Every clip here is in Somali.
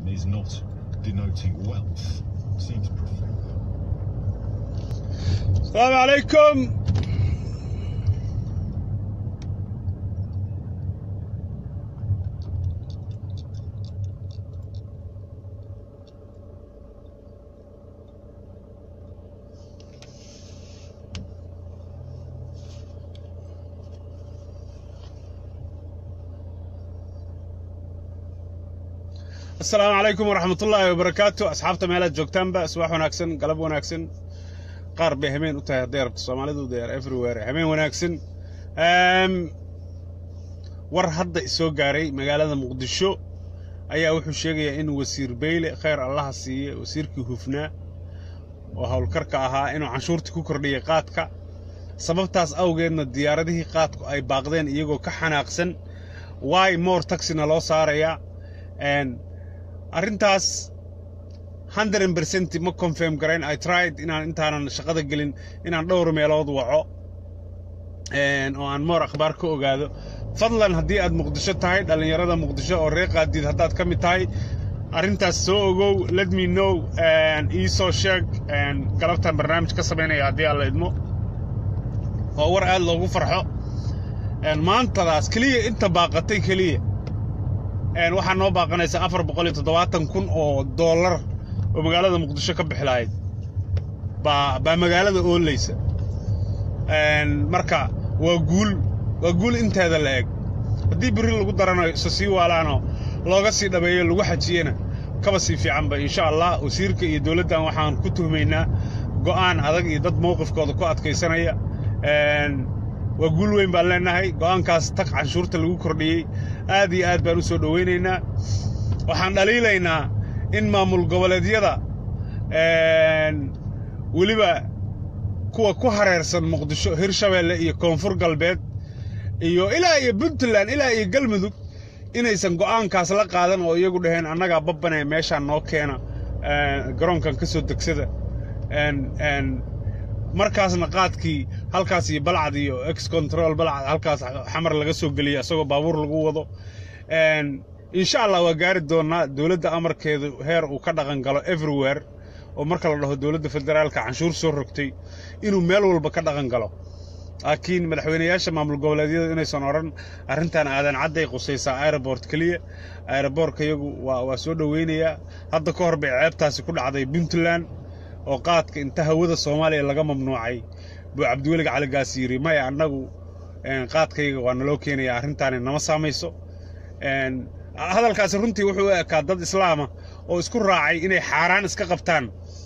is not denoting wealth. Seems profound. السلام عليكم. السلام عليكم ورحمة الله وبركاته. أصحابته مالات جوكتان بقى صباح وناكسن قلب وناكسن قارب همين وتاه دير الصومالي دو دير everywhere همين وناكسن war hadda isoo gaaray magaalada Muqdisho ayaa wuxuu sheegay in wasiir Beyle khayr Allah siiyo wasiirkii hufnaa oo hawlkarka ahaa inuu canshuurta ku kordhiyay qaadka sababtaas awgeedna diyaaradihii qaadku ay baaqdeen iyagoo ka xanaaqsan why more taxina loo saaraya arrintaas 100% ma confirm garayn. I tried inaan intaanan shaqada gelin inaan dhowr meelood waco oo aan more akhbaar ka ogaado. fadlan haddii aad Muqdisho tahay dhalinyarada Muqdisho oo reer qaadid haddaad ka mid tahay arrintaas soo ogow, let me know ii soo sheeg galabtan barnaamij ka sameynaya haddii aan la idmo oo war aad loogu farxo maantadaas keliya inta baaqatay keliya waxaa noo baaqanaysa 470,000 oo dollar oo magaalada Muqdisho ka bixi lahayd baa magaalada oolaysa marka waa guul inteeda la eg haddii biri lagu daranayo sii waalaano looga sii dhabeeyo lagu xajiyana kaba sii fiicanba insha Allah. wasiirka iyo dawladdan waxaan ku tuhmaynaa go'aan adag iyo dad mowqifkooda ku adkaysanaya waa guul weyn baan leenahay. go'aankaas tag canshuurta lagu kordhiyey aad iyo aad baan u soo dhaweynaynaa. waxaan dhaliilaynaa in maamul goboleedyada weliba kuwa ku hareersan Muqdisho Hirshabeelle iyo Koonfur Galbeed iyo ilaa iyo Puntland ilaa iyo Galmudug inaysan go'aankaas la qaadan oo iyagu dhaheen annaga babbanay meeshaan noo keena garoonkan ka soo degsada markaasna qaadkii halkaas iyo balcad iyo ex control balcad halkaas xamar laga soo geliyo asagoo baabuur lagu wado insha Allah waa gaari doonaa dawladda amarkeedu heer uu ka dhaqan galo everywhere oo marka la dhaho dawladda federaalka canshuur soo rogtay inuu meel walba ka dhaqan galo. laakiin madaxweynayaasha maamul goboleedyada inaysan oran arrintan aadan cadday qusaysaa airport kaliya airportka iyagu waa soo dhaweynaya. hadda ka hor bay ceebtaasi ku dhacday Puntland oo qaadka inta hawada Soomaaliya laga mamnuucay buu Cabdiweli Cali Gaas yiri maya annagu qaadkayga waa naloo keenaya arrintan nama saamayso. hadalkaas runtii wuxuu ekaa dad islaama oo isku raacay inay xaaraan iska qabtaan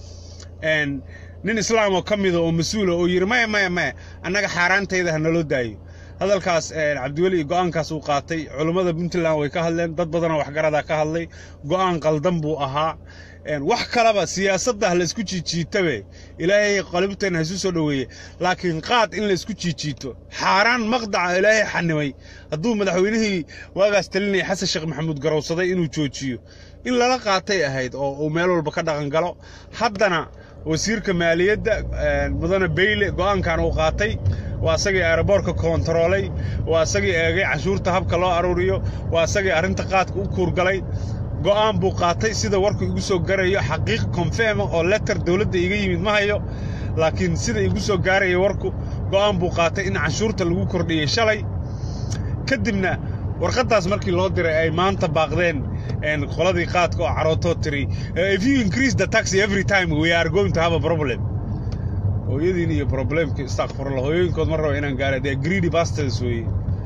nin islaam oo kamid oo mas'uul oo yiri maya annaga xaaraantayda ha naloo daayo. hadalkaas Cabdiweli go'aankaas uu qaatay culimada Puntland way ka hadleen dad badan oo waxgarada ka hadlay go'aan qaldan buu ahaa. wax kalaba siyaasadda la isku jiijitabe ilaahay qalbteen ha soo dhaweeyay laakiin qaad in la isku jiijito xaaraan maqdaca ilaahay xanimay hadduu madaxweynihii waagaas talinay Xasan Sheekh Maxamuud garowsaday inuu joojiyo in lala qaatay ahayd oo meel walba ka dhaqan galo. haddana wasiirka maaliyadda mudane Beyle go'aankan uu qaatay waa asagii airportka controlay waa asagii eegay canshuurta habka loo aruuriyo waa asagii arrinta qaadka u kuurgalay go'aan buu qaatay sida warku igu soo garayo xaqiiq confirm oo letter dawladda iga yimid ma hayo laakiin sida igu soo gaarayo warku go'aan buu qaatay in canshuurta lagu kordhiyay shalay kadibna warqadaas markii loo diray ay maanta baaqdeen qoladii qaadka oo carooto tiri if you increase the tax every time we are going to have a problem. hooyadiin iyo problemka istaghfirullah hooyooyinkood mar rabo inaan gaaro they greedy bastards way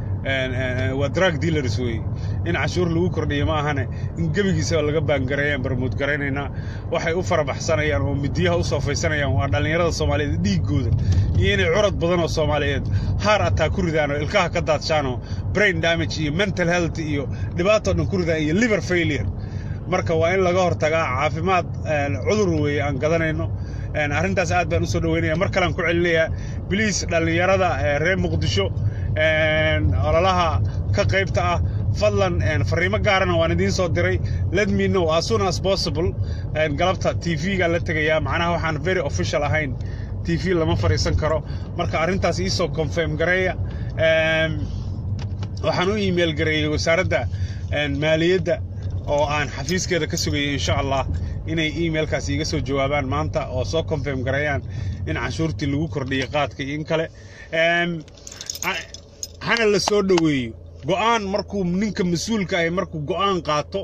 waa drug dealers way in cashuur lagu kordhiyo ma ahane in gabigiisa laga baangareeyaan barmood gareynaynaa waxay u farabaxsanayaan oo midiyaha u soofaysanayaan waa dhalinyarada Soomaaliyeed dhiigooda iyo inay curad badan oo Soomaaliyeed heart attack ku ridaan oo ilkaha ka daadshaan oo brain damage iyo mental health iyo dhibaato dhan ku ridaan iyo liver failure. marka waa in laga hortagaa caafimaad cudur weey aan gadanayno arrintaas aad baan u soo dhaweynayaa. mar kale aan ku celinayaa please dhalinyarada reer Muqdisho ololaha ka qaybta ah fadlan fariimo gaarana waan idin soo diray let me know as soon as possible. galabta TV-ga la tagayaa macnaha waxaan very official ahayn TV lama fariisan karo marka arrintaas ii soo confirm gareeya. waxaan u email gareeyay wasaaradda maaliyadda oo aan xafiiskeeda ka sugayay insha Allah inay emailkaas iga soo jawaabaan maanta oo soo confirm gareeyaan in canshuurtii lagu kordhiyay qaadka in kale hana la soo dhaweeyo go'aan markuu ninka mas'uulka ah markuu go'aan qaato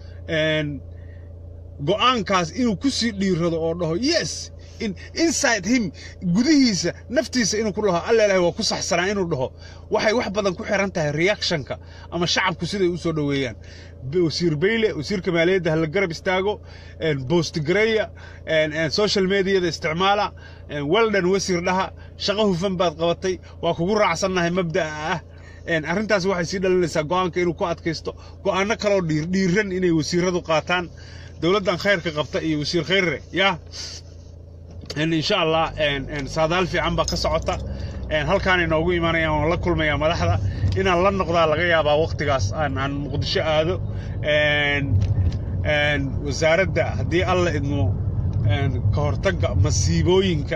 go'aankaas inuu ku sii dhiirado oo dhaho yes inside him gudihiisa naftiisa inuu ku dhaho alla ilaahay waa ku saxsanaa inuu dhaho waxay wax badan ku xiran tahay reactionka ama shacabku siday u soo dhaweeyaan wasiir Bayle wasiirka maaliyadda hal garab istaago post gareeya social media isticmaala waldan wasiir dhaha shaqo hufan baad qabatay waa kugu raacsanahay mabda'a ah arrintaas waxay sii dhalinaysaa go'aanka inuu ku adkaysto go'aano kale oo dhiiran inay wasiiradu qaataan dawladdan khayrka qabta iyo wasiir khayre ya إن شاء الله سادال في عم بقصعته هل كان ينوجو إيمانيا ولا كل ما يمدحها إن الله نقضى لقيا بوقت قاس عن مقدش هذا وزارة ده هدي الله إنه كهرتق مسيبوينك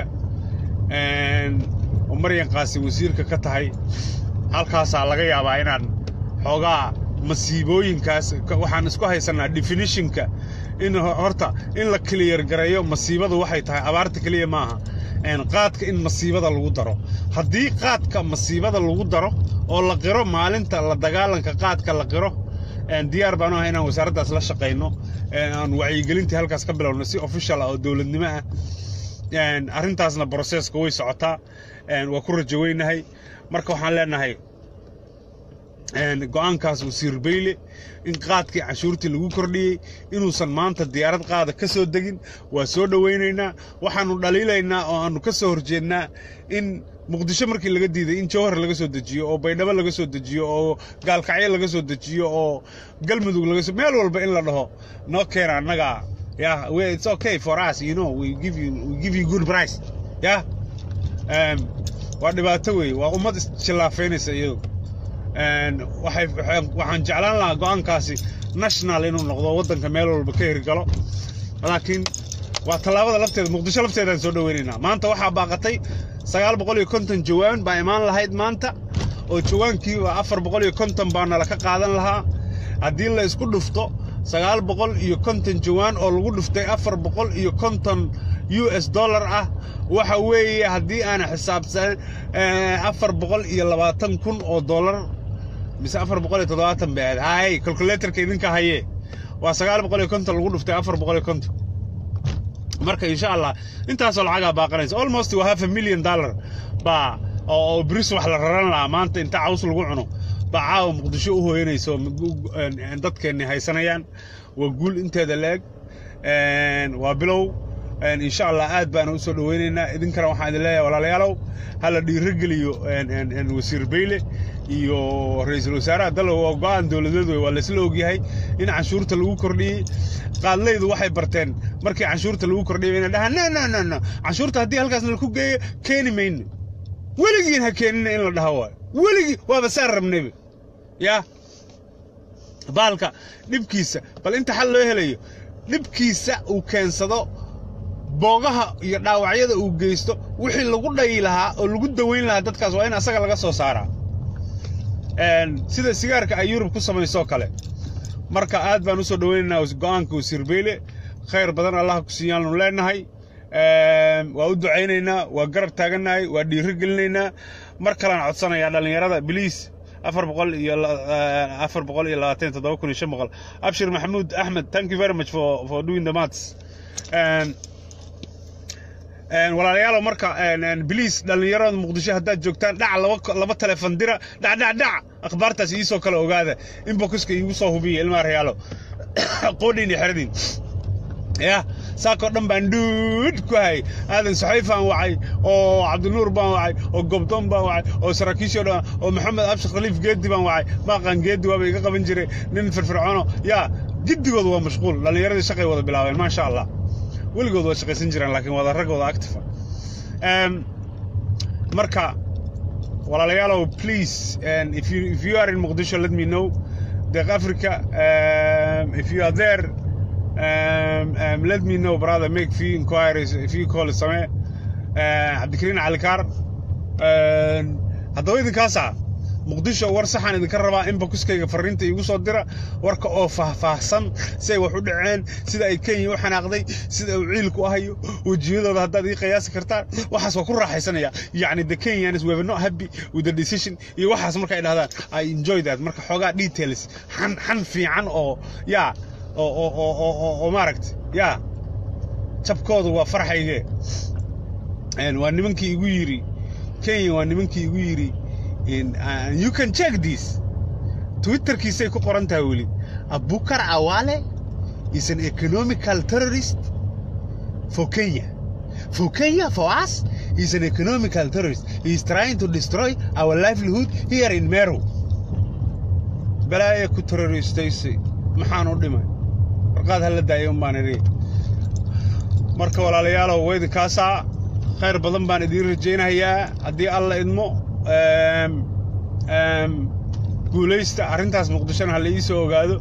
ومريان قاسي وزير كتهاي هل كاس على لقيا بعينا حوجا مسيبوينك وحنا نسكوها يسنا definition ك إنه هرتا إن لك كلير جريو مصيبة واحد هاي عبارة كلية معها إن قادك إن مصيبة الوضرة هدي قادك مصيبة الوضرة ولا قرو مالنت الله دجالن كقادك الله قرو إن ديار بانو هنا وزارة أصل شقينه إن وعي قلنتي هالكاس قبل ونسي official أو دولة النماء إن أرنت أصلا بروسيس كويس عطا إن وكل جوين هاي مركو حالنا هاي go'aankaas wasiir Bayle in qaadkii cashuurtii lagu kordhiyay inuusan maanta diyaarad qaada ka soo degin waa soo dhaweynaynaa waxaanu dhaliilaynaa oo aanu ka soo horjeednaa in muqdisho markii laga diiday in jawhar laga soo dejiyo oo baydhabo laga soo dejiyo oo gaalkacyo laga soo dejiyo oo galmudug laga soo meel walba in la dhaho noo keena annaga it's okay for us we give you good price waa dhibaato weey waa ummad islaafeynaysa iyadu waxaan jeclaan lahaa go'aankaasi national inuu noqdo waddanka meel walba ka hirgalo laakiin waa tallaabada lafteeda muqdisho lafteedaan soo dhaweynaynaa maanta waxaa baaqatay 950 jawaan baa imaan lahayd maanta oo jawaankiiba 450 baa nala ka qaadan lahaa haddii la isku dhufto 950 jawaan oo lagu dhuftay 450 US dollar ah waxa weeye haddii aan xisaabsan 420,000 oo dollar mise 470 baad hay calculator-ka idinka haye waa 950 lagu dhuftay 450 marka insha Allah intaas oo lacag baaqanaysa almost $500,000 ba oo bris wax la raran la maanta inta caws lagu cuno ba caaw muqdisho u hooyanayso dadkeena haysanayaan waa guul inteeda leeg waa bilow إن شاء الله عاد بأنا أسود ويننا إذن كانوا واحد الله ولا ليالو هلا دي رجليو إن وزير بيله يو رئيس الوزراء ده لو قان دولة ولا سلوجي هاي إن عشورة الوكر دي قال لي ذو واحد برتين مركي عشورة الوكر دي بينا ده نا عشورة هدي هالكاس الكوك جاي كيني مين ولقينها كيني إلا ده هو ولقي وبسر من نبي يا بالك نبكيسة بل أنت حلو هليو نبكيسة وكان صدق boogaha iyo dhaawacyada uu geysto wixii lagu dhayi lahaa oo lagu daweyn lahaa dadkaas waa in asaga laga soo saaraa sida sigaarka ay Yurub ku sameeyso kale marka aad baan u soo dhaweynaynaa go'aanka wasiir Bayle khayr badan Allah ku siiyaan leenahay waa u duceynaynaa waa garab taaganahay waa dhiirigelinaynaa mar kale aan codsanayaa dhalinyarada please 427 Abshir Mahmoud Ahmed thank you very much for doing the maths walaalayaal marka biliis dhalinyarada muqdisho hadda joogtaan dhac laba telefoon dira dhac akhbaartaas ii soo kala ogaada inboxka iigu soo hubiyo ilma reeyalo qoodini xerdin ya saako dhan baan duud ku hay aadan saxiifan wacay oo Cabdinuur baan wacay oo Gobdoon baan wacay oo Saraakiisho dhan oo Maxamed Abshir Khaliif Geedi baan wacay baaqan Geedi waa iga qaban jiray nin firfircoono ya gidigoodu waa mashquul dhalinyarada shaqay wada bilaabeen ma sha Allah weligood waa shaqaysan jireen laakiin wada ragooda active marka walaalayaal please and if you are in Mogadishu let me know the Africa if you are there let me know brother make few inquiries if you call Samee Abdikariin Alikar hadda idin kaasa muqdisho war saxan idinka rabaa in bakuskayga fariinta igu soo dira warka oo faahfaahsan say wax u dhaceen sida ay Kenya u xanaaqday sida uu ciilku ahayo wajiyadooda haddaad ii qiyaasi kartaan waxaas waa ku raaxaysanaya yani the Kenyans were not happy with the decision iyo waxaas marka ay dhahdaan I enjoy that marka xogaa details xan fiican oo ya oo maaragtay ya jabkoodu waa farxayge waa nimankii igu yiri Kenya waa nimankii igu yiri you can check this Twitter kiisay ku qoran tahay wali Abubakar Awale is an economical terrorist for Kenya. For us, he's an economical terrorist. He's trying to destroy our livelihood here in Meru. Balaya ku terroristaysi maxaan u dhimay warqad hal daayo maanari marka walaalayaal oo weyd kaasa khayr badan baan idin rajeynayaa hadii alla idmo guuleysta arintaas muqdishona hal ii soo ogaado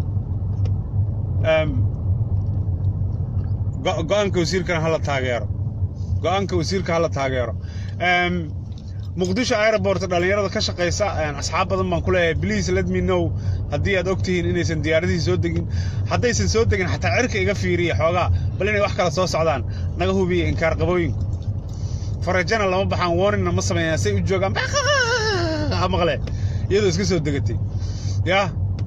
go'aanka wasiirkana hala taageero muqdisho airport dhalinyarada ka shaqeysa asxaab badan baan ku leeyahay please let me know hadii aad ogtihiin inaysan diyaaradii soo degin haddaysan soo degin xataa cirka iga fiiriya xoogaa bal inay wax kala soo socdaan naga hubiya inkaar qabooyinku farajana lama baxaan warning ma sameeyaan say u joogaan maqle iyadoo iska soo degatay ya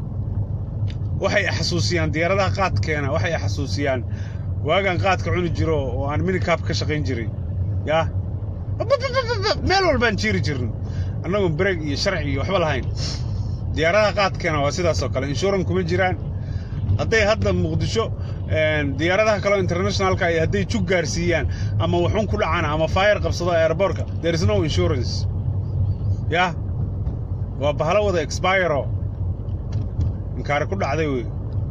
waxay xasuusiyaan diyaaradaha qaadkeena waxay xasuusiyaan waagan qaadka cuni jiro oo aan minicab ka shaqeyn jiray ya meel walbaan jiiri jirnay annagu break iyo sharci iyo waxba lahayn diyaaradaha qaadkeena waa sidaas oo kale insurance kuma jiraan hadday hadda muqdisho diyaaradaha kale internationalka ay hadday jug gaarsiiyaan ama waxun ku dhacaan ama fire qabsado airportka there is no insurance ya waa bahalo wada expire inkaar ku dhacday way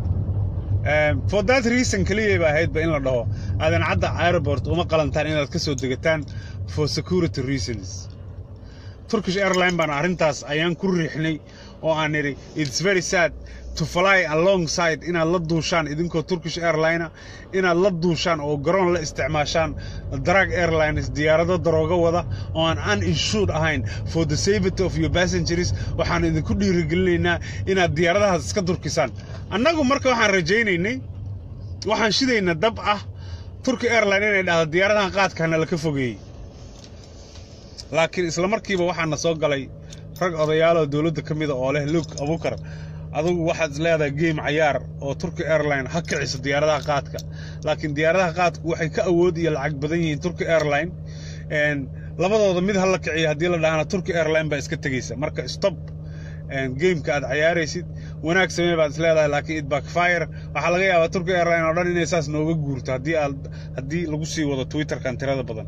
for that reason kaliya baa ahayd in la dhaho aadan cadda airport uma qalantaan inaad ka soo degataan for security reasons Turkish Airlines baan arintaas ayaan ku riixnay oo aan niri it's very sad to fly alongside inaad la duushaan idinkoo Turkish Airlines inaad la duushaan oo garoon la isticmaashaan drag airlines diyaarado darooga wada oo aan uninsured ahayn for the safety of your passengers waxaan idinku dhiirigelinaynaa inaad diyaaradahaas iska durkisaan annagu marka waxaan rajaynaynay waxaan shidaynaa dab ah Turkish Airlines inay dhahdo diyaaradahan qaadkana la ka fogeeyay laakiin isla markiiba waxaan soo galay rag odayaal oo dawladda kamid ah oo leh Luke Abubakar adigu waxaad leedahay game ciyaar oo Turkish Airlines ha kiciso diyaaradaha qaadka laakiin diyaaradaha qaadku waxay ka awood iyo lacag badan yihiin Turkish Airlines labadooda mid hal la kiciyo hadii la dhaana Turkish Airlines ba iska tagaysa marka stop game-ka aad ciyaaraysid wanaag samee baad isleedahay laakiin it backfire waxa laga yaabaa Turkish Airlines oo dhan inay saas nooga guurto hadii lagu sii wado Twitter-kan tirada badan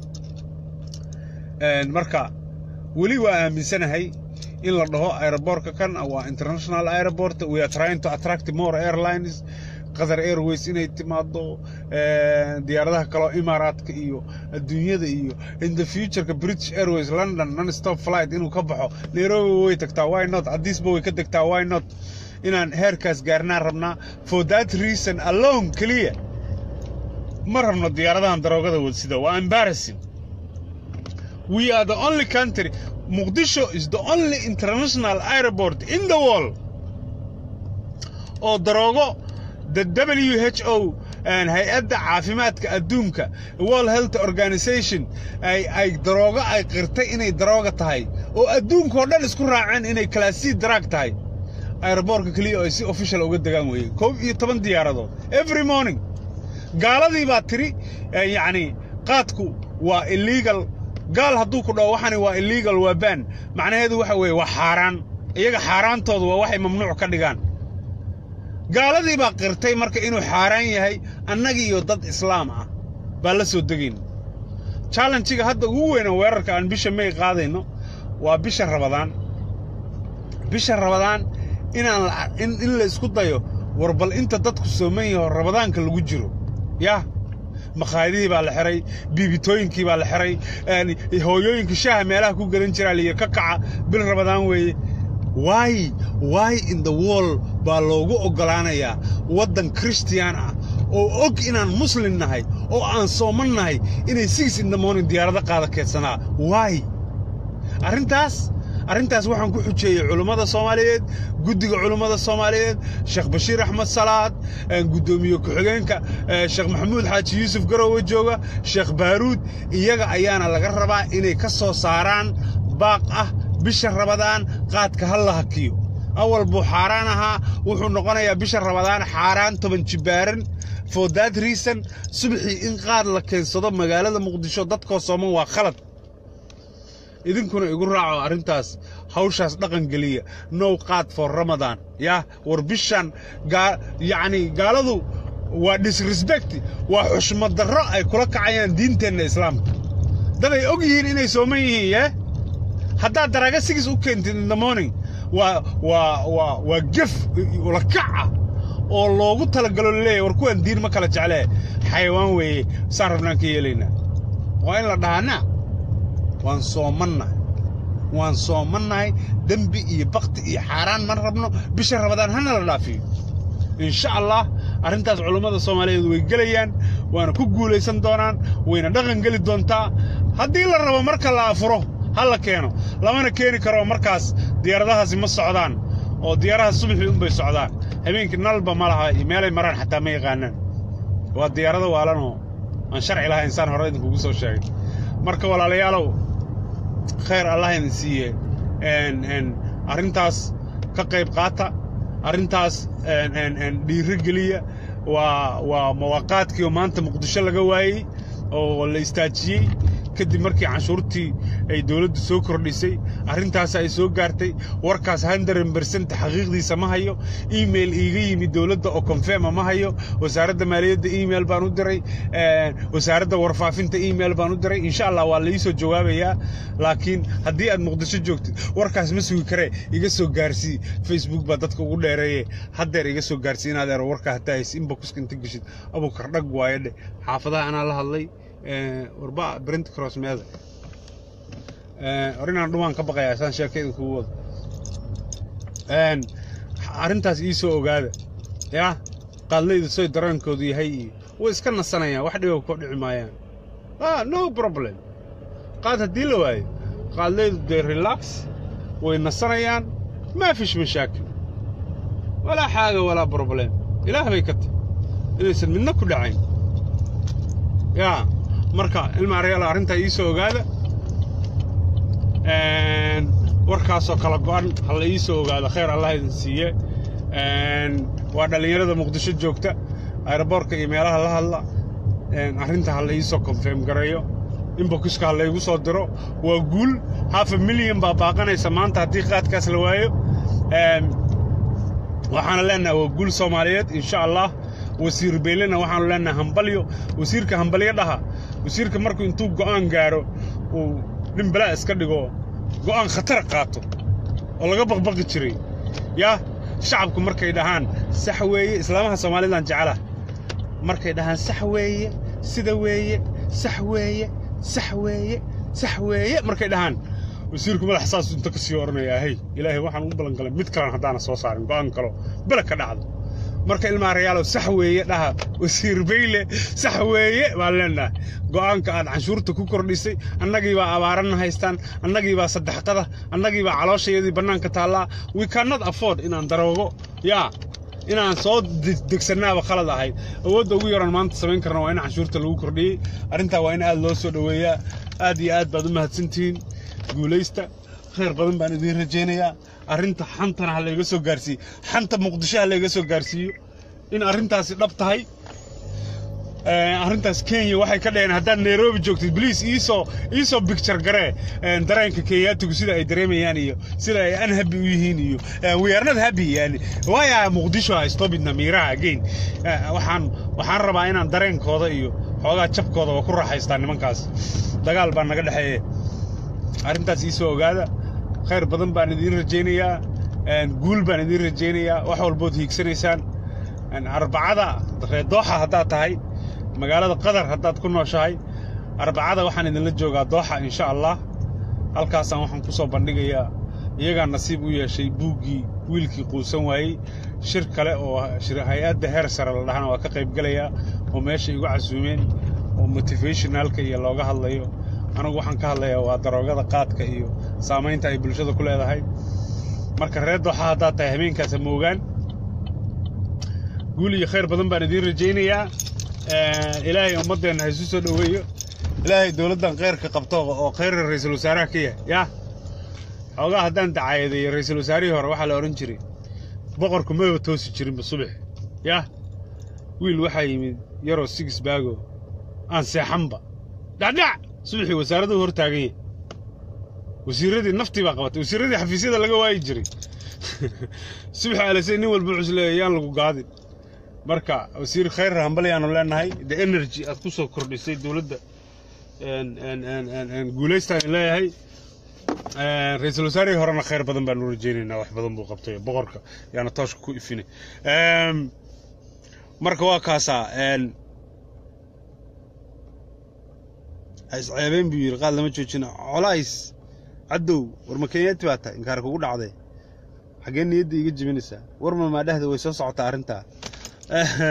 marka wali waa aaminsanahay in la dhaho airport kan waa international airport we are trying to attract more airlines Qatar Airways inay timaado diyaaradaha kale Emirates iyo adduunyada iyo in the future ka British Airways London non stop flight inuu ka baxo Nairobi way tagtaa why not Addis way ka tagtaa why not inaan heerkaas gaarnaa rabnaa for that reason alone clear ma rabno diyaaradahan daroogada wadsida waa embarrassing we are the only country Mogadishu is the only international airport in the world oo daroogo the WHO and hay'adda caafimaadka adduunka World Health Organization ay daroogo ay qirtay inay darooga tahay oo adduunka oo dhan isku raaceen inay class C drug tahay airportka kaliya oo si official uga degaan weeyay 12 diyaaradood every morning gaaladii baa tiri yani qaadku waa illegal gaal hadduu ku dhaw waxani waa illegal waa ban macnaheedu waxa weeye waa xaraan iyaga xaraantoodu waa waxay mamnuuc ka dhigaan gaaladii baa qirtay marka inuu xaraan yahay annaga iyo dad islaam ah baa la soo degeen challenge-ga hadda ugu weyn oo weerarka aan bisha May qaadayno waa bisha Ramadaan in la isku dayo warbal inta dadku sooman yahay Ramadaanka lagu jiro ya maqaayadii baa la xiray biibitooyinkii baa la xiray hooyooyinka shaaha meelaha ku galan jira liya ka kaca bil Ramadaan weeye why in the world baa loogu ogolaanayaa wadan Christian ah oo og inaan muslim nahay oo aan sooman nahay inay 6 in the morning diyaarada qaada keedsanaa why arrintaas arrintaas waxaan ku xujeeyay culimmada Soomaaliyeed guddiga culimmada Soomaaliyeed Sheekh Bashiir Axmed Salaad gudoomiye ku-xigeenka Sheekh Maxamuud Xaaji Yuusuf Garowe jooga Sheekh Baaruud iyaga ayaana laga rabaa inay ka soo saaraan baaq ah bisha Ramadaan qaadka hal la hakiyo awal buu xaaraan ahaa wuxuu noqonayaa bisha Ramadaan xaaraan 10 jibaaran for that reason subaxii in qaad la keensado magaalada Muqdisho dadka Soomaan waa khalad idinkuna igu raaco arrintaas hawshaas dhaqan galiya no qaad for Ramadan ya war bishan yani gaaladu waa disrespect waa xushmad darro ay kula kacayaan diinteena islaamka dad ay og yihiin inay sooman yihiin ya hadda daraga 6 u keentid in the morning waa gif wala kaca oo loogu talagalo leeyahay war kuwan diin ma kala jeclee xayawaan weeye saan rabnaan ka yeelayna waa in la dhaana waan soomannahay dambi iyo baqti iyo xaaraan man rabno bisha Ramadaan hana la dhaafiyo insha Allah arrintaas culimada Soomaaliyeed way galayaan waana ku guuleysan doonaan wayna dhaqan gali doontaa haddii la rabo marka la afuro hal keeno lamana keeni karo markaas diyaaradahaasi ma socdaan oo diyaaraha subaxii un bay socdaan habeenkii nalba ma laha meelay maraan xataa ma yaqaanaan waa diyaarada waalan oo aan sharci lahayn insaan hore idinku soo sheegay marka walaalayaalow khayr Allah idin siiye arrintaas ka qayb qaata arrintaas dhiiri geliya waa mawaqaadkii maanta Muqdisho laga waayay oo la istaajiyay kadib markii canshuurtii ay dawladdu soo kordhisay arrintaas ay soo gaartay warkaas 100% xaqiiqdiisa ma hayo email iiga yimid dawladda oo confirm ma hayo wasaaradda maaliyadda email baan u diray wasaaradda warfaafinta email baan u diray insha Allah waa la ii soo jawaabayaa laakiin haddii aad Muqdisho joogtid warkaas ma sugi kare iga soo gaarsii Facebook ba dadka ugu dheereeyay haddeer iga soo gaarsii inaad warka hataa inbox inta gashid abu kardhag waayade xaafadaha ana la hadlay وربا برنت كروس ماذا أرينا دوان كبقى يا سان شركة كوود أرنتاس إيسو وقاعد يا قال لي سوي دران كودي هي وإسكان السنة يا واحد يوقف عمايان نو بروبلم قاد هديله واي قال لي دي ريلاكس وإن السنة يان ما فيش مشاكل ولا حاجة ولا بروبلم إله بيكتب إذا يصير منا كل عين يا marka ilma reeyal arinta ii soo ogaada warkaas oo kala go'an hal ii soo ogaada khayr Allah idin siiye waa dhalinyarada Muqdisho joogta airportka iyo meelaha la hadla arinta hal ii soo confirm gareeyo inbox-ka hal igu soo diro waa guul 500,000 baa baaqanaysa maanta haddii qaadkaas la waayo waxaan leenahay waa guul Soomaaliyeed insha Allah wasiir beelena waxaan leenahay hambalyo wasiirka hambalyo dhaha wasiirka markuu intuu go'aan gaaro oo nin bala iska dhigo go'aan khatar qaato oo laga baqbaqi jiray ya shacabku markay dhahaan sax weeye islaamaha Soomaaliland jecela markay dhahaan sax weeye sida weeye sax weeye markay dhahaan wasiirku madax xasaas inta ka sii oranaya hay ilaahay waxaan u balan galay mid kale hadaan soo saarin go'aan kale bala ka dhacdo marka ilma reeyal sax weeye dhaha wasiir beyle sax weeye walana go'aanka aad canshuurta ku kordhisay annagii baa abaaran haystaan annagii baa saddexqada annagii baa calooshayadii banaanka taala we cannot afford inaan daroogo ya inaan soo degsanaaba khalad ahay awoodda ugu yaran maanta sameyn karna waa in canshuurta lagu kordhiyay arrinta waa in aad loo soo dhaweeyaa aad iyo aad baad u mahadsantihiin guuleysta خير بدن بان idin rajeenaya arinta xantana hal laga soo gaarsiyo xanta Muqdisho hal laga soo gaarsiyo in arintaasi dhab tahay arintaas Kenya waxay ka dhayeen haddaan Nairobi joogtid please iso picture gare dareenka Kenyaatigu sida ay dareemayaan iyo sida ay unhappy u yihiin iyo we are not happy yani why Muqdisho ay stopidna miiraha again waxaan rabaa inaan dareenkooda iyo xoogaa jabkooda ku raaxaystaan nimankaas dagaal baa naga dhaxeeyay arintaas iso ogaada khayr badan baan idin rajeenayaa guul baan idin rajeenayaa wax walba hiigsanaysaan arbacada Dooxa hadda tahay magaalada Qatar haddaad ku nooshahay arbacada waxaan idin la joogaa Dooxa insha Allah halkaas waxaan ku soo bandhigayaa iyaga nasiib u yeeshay buugi wiilkii quusan waayay shir kale oo hay'adda heer sare la dhahan waa ka qayb galaya oo meesha igu casuumeen oo motivationalka iyo looga hadlayo anigu waxaan ka hadlayaa waa daroogada qaadka iyo saamaynta ay bulshada ku leedahay marka reer Dooxa haddaad tahay habeenkaas ma ogaan guul iyo khayr badan baan idiin rajaynayaa ilaahay ummaddeena ha isu soo dhoweeyo ilaahay dowladdan khayrka qabto oo khayr ra'iisul wasaaraha ka yahay yaa xoogaa haddaan dacaayaday ra'iisul wasaarihii hore waxaa la odhan jiray boqorku maba toosi jirinba subax yaa wiil waxaa yimid yaroo six baago aan seexanba dhacdhac subaxii wasaaraddu hor taagan yahay wasiiradii naftii baa qabatay wasiiradii xafiisyada laga waayi jiray subax alasay nin walba cusleeyay yaan lagu gaadin marka wasiir khayr hambal yaanu leenahay the energy aad ku soo kordhisay dawladda guulaystaan leeyahay ra'iisul wasaarihii horena khayr badan baan u rajaynaynaa wax badan buu qabtay boqorka yaana tooshka ku ifinay marka waa kaasaa isceebeen buu yiri qaad lama joojina colays cadow war ma Kenyaati baa tahay inkaar kugu dhacday xagee niyadda iga jibinaysaa war ma dhahda way soo socotaa arinta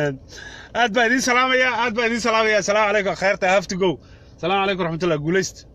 aad baa idin salaamaya assalaamu calaykum khayrta I have to go السلام عليكم ورحمة الله. قوليست